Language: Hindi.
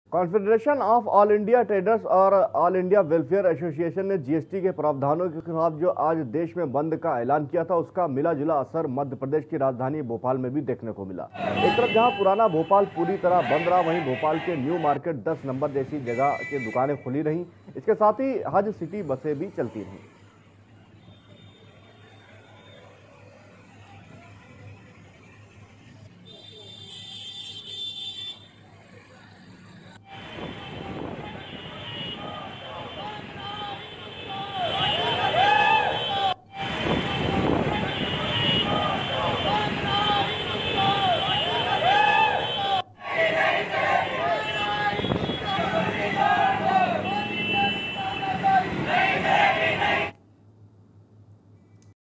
Confederation of all India traders और ऑल इंडिया वेलफेयर एसोसिएशन ने जीएसटी के प्रावधानों के खिलाफ जो आज देश में बंद का ऐलान किया था, उसका मिला जुला असर मध्य प्रदेश की राजधानी भोपाल में भी देखने को मिला। एक तरफ जहां पुराना भोपाल पूरी तरह बंद रहा, वहीं भोपाल के न्यू मार्केट 10 नंबर जैसी जगह की दुकानें खुली रहीं। इसके साथ ही हज सिटी बसें भी चलती रहीं।